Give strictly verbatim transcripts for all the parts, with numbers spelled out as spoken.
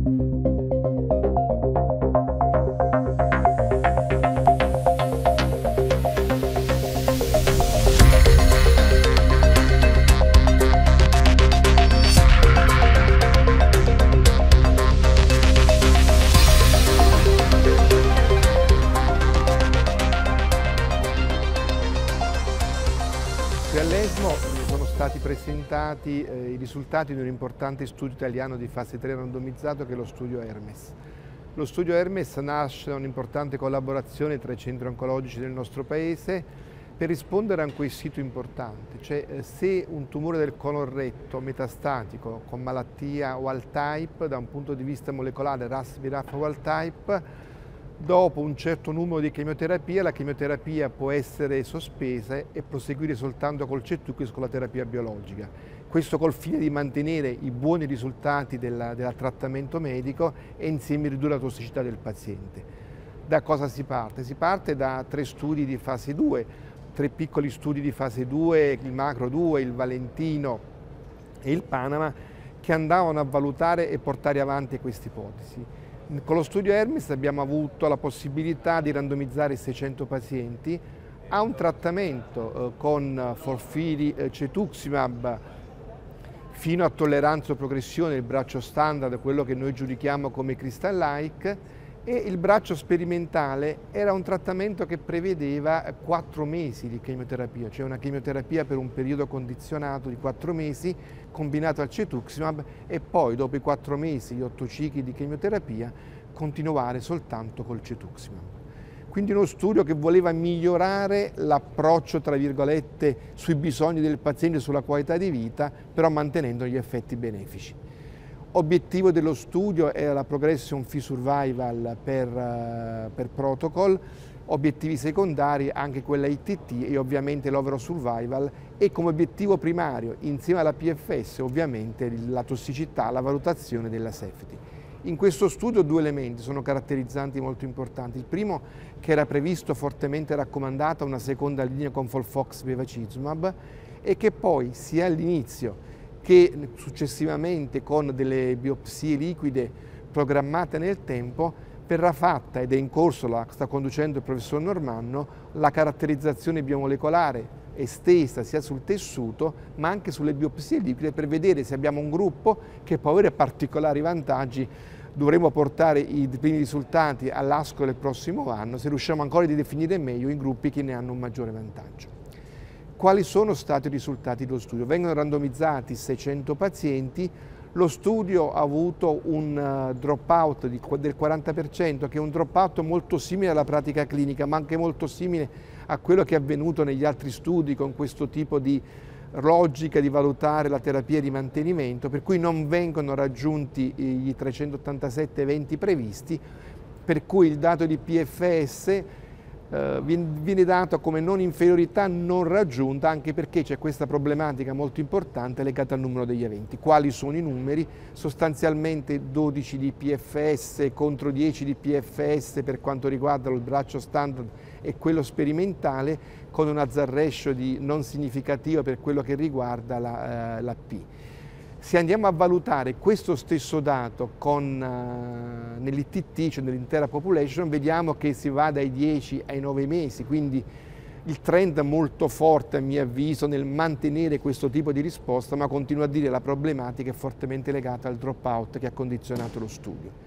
All'ESMO sono stati presentati eh, i risultati di un importante studio italiano di fase tre randomizzato che è lo studio Hermes. Lo studio Hermes nasce da un'importante collaborazione tra i centri oncologici del nostro paese per rispondere a un quesito importante, cioè eh, se un tumore del colon retto metastatico con malattia wild type, da un punto di vista molecolare R A S B R A F wild type, dopo un certo numero di chemioterapie, la chemioterapia può essere sospesa e proseguire soltanto col Cetuximab con la terapia biologica. Questo col fine di mantenere i buoni risultati del, del trattamento medico e insieme ridurre la tossicità del paziente. Da cosa si parte? Si parte da tre studi di fase due, tre piccoli studi di fase due, il Macro due, il Valentino e il Panama, che andavano a valutare e portare avanti queste ipotesi. Con lo studio Hermes abbiamo avuto la possibilità di randomizzare seicento pazienti a un trattamento eh, con Folfiri eh, Cetuximab fino a tolleranza o progressione del braccio standard, quello che noi giudichiamo come Crystal-like, e il braccio sperimentale era un trattamento che prevedeva quattro mesi di chemioterapia, cioè una chemioterapia per un periodo condizionato di quattro mesi combinato al Cetuximab e poi dopo i quattro mesi, gli otto cicli di chemioterapia, continuare soltanto col Cetuximab. Quindi uno studio che voleva migliorare l'approccio, tra virgolette, sui bisogni del paziente, sulla qualità di vita, però mantenendo gli effetti benefici. Obiettivo dello studio era la progression free survival per, uh, per protocol, obiettivi secondari anche quella I T T e ovviamente l'overall survival, e come obiettivo primario insieme alla P F S ovviamente la tossicità, la valutazione della safety. In questo studio due elementi sono caratterizzanti molto importanti. Il primo, che era previsto fortemente raccomandata una seconda linea con Folfox Bevacizumab, e che poi sia all'inizio che successivamente con delle biopsie liquide programmate nel tempo verrà fatta, ed è in corso, la sta conducendo il professor Normanno, la caratterizzazione biomolecolare estesa sia sul tessuto ma anche sulle biopsie liquide per vedere se abbiamo un gruppo che può avere particolari vantaggi. Dovremo portare i primi risultati all'ASCO del prossimo anno, se riusciamo ancora a definire meglio i gruppi che ne hanno un maggiore vantaggio. Quali sono stati i risultati dello studio? Vengono randomizzati seicento pazienti, lo studio ha avuto un uh, dropout di, del quaranta per cento, che è un dropout molto simile alla pratica clinica, ma anche molto simile a quello che è avvenuto negli altri studi con questo tipo di logica di valutare la terapia di mantenimento, per cui non vengono raggiunti i trecentottantasette eventi previsti, per cui il dato di P F S Uh, viene dato come non inferiorità non raggiunta, anche perché c'è questa problematica molto importante legata al numero degli eventi. Quali sono i numeri? Sostanzialmente dodici di P F S contro dieci di P F S per quanto riguarda il braccio standard e quello sperimentale, con un hazard ratio di non significativo per quello che riguarda la, uh, la P. Se andiamo a valutare questo stesso dato con, uh, nell'I T T, cioè nell'intera population, vediamo che si va dai dieci ai nove mesi, quindi il trend è molto forte a mio avviso nel mantenere questo tipo di risposta, ma continuo a dire che la problematica è fortemente legata al dropout che ha condizionato lo studio.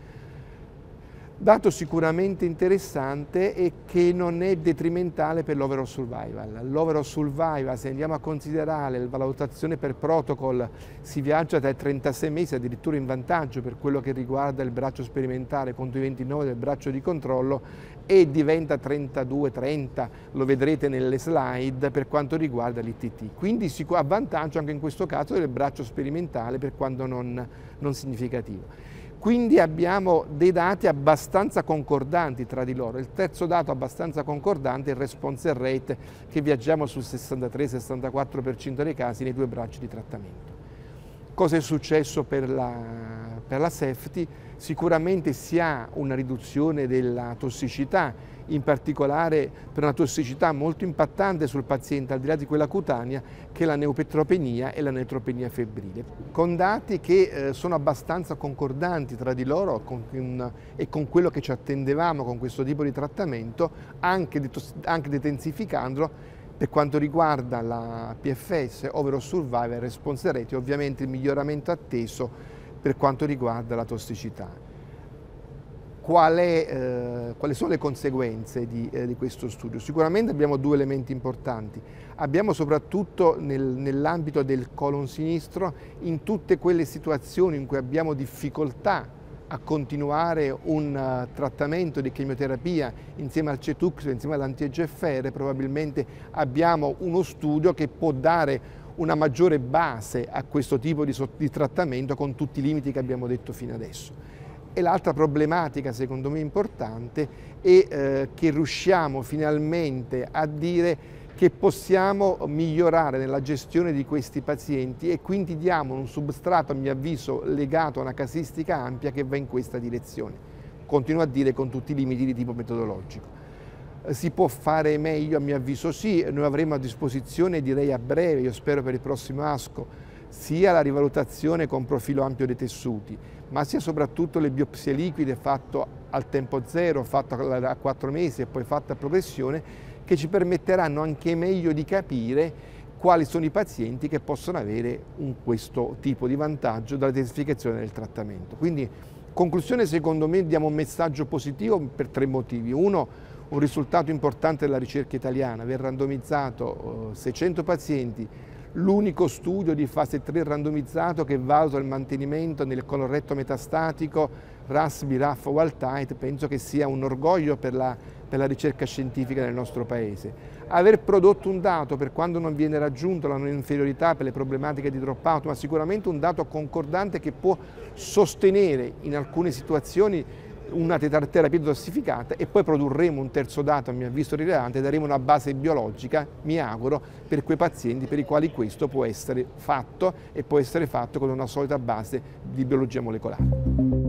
Dato sicuramente interessante e che non è detrimentale per l'overall survival. L'overall survival, se andiamo a considerare la valutazione per protocol, si viaggia dai trentasei mesi addirittura in vantaggio per quello che riguarda il braccio sperimentale contro i ventinove del braccio di controllo, e diventa trentadue trenta, lo vedrete nelle slide, per quanto riguarda l'I T T. Quindi si ha vantaggio anche in questo caso del braccio sperimentale, per quanto non, non significativo. Quindi abbiamo dei dati abbastanza concordanti tra di loro. Il terzo dato abbastanza concordante è il response rate, che viaggiamo sul sessantatré sessantaquattro per cento dei casi nei due bracci di trattamento. cosa è successo per la, per la safety? Sicuramente si ha una riduzione della tossicità, in particolare per una tossicità molto impattante sul paziente, al di là di quella cutanea, che è la neutropenia e la neutropenia febbrile, con dati che eh, sono abbastanza concordanti tra di loro con, un, e con quello che ci attendevamo con questo tipo di trattamento, anche, anche detensificandolo per quanto riguarda la P F S, overall survival e response rate, ovviamente il miglioramento atteso per quanto riguarda la tossicità. Qual è, eh, quali sono le conseguenze di, eh, di questo studio? Sicuramente abbiamo due elementi importanti. Abbiamo soprattutto nel, nell'ambito del colon sinistro, in tutte quelle situazioni in cui abbiamo difficoltà a continuare un uh, trattamento di chemioterapia insieme al cetuximab, insieme all'anti-E G F R, probabilmente abbiamo uno studio che può dare una maggiore base a questo tipo di, di trattamento con tutti i limiti che abbiamo detto fino adesso. E l'altra problematica, secondo me importante, è eh, che riusciamo finalmente a dire che possiamo migliorare nella gestione di questi pazienti e quindi diamo un substrato, a mio avviso, legato a una casistica ampia che va in questa direzione. Continuo a dire con tutti i limiti di tipo metodologico. Si può fare meglio? A mio avviso sì, noi avremo a disposizione, direi a breve, io spero per il prossimo ASCO, sia la rivalutazione con profilo ampio dei tessuti, ma sia soprattutto le biopsie liquide fatte al tempo zero, fatte a quattro mesi e poi fatte a progressione, che ci permetteranno anche meglio di capire quali sono i pazienti che possono avere un, questo tipo di vantaggio dalla intensificazione del trattamento. Quindi, conclusione, secondo me diamo un messaggio positivo per tre motivi. Uno, un risultato importante della ricerca italiana, aver randomizzato seicento pazienti, l'unico studio di fase tre randomizzato che valuta il mantenimento nel coloretto metastatico R A S, B R A F wild type, penso che sia un orgoglio per la, per la ricerca scientifica nel nostro Paese. Aver prodotto un dato per quando non viene raggiunto la non inferiorità per le problematiche di dropout, ma sicuramente un dato concordante che può sostenere in alcune situazioni una terapia dosificata, e poi produrremo un terzo dato a mio avviso rilevante, daremo una base biologica, mi auguro, per quei pazienti per i quali questo può essere fatto e può essere fatto con una solida base di biologia molecolare.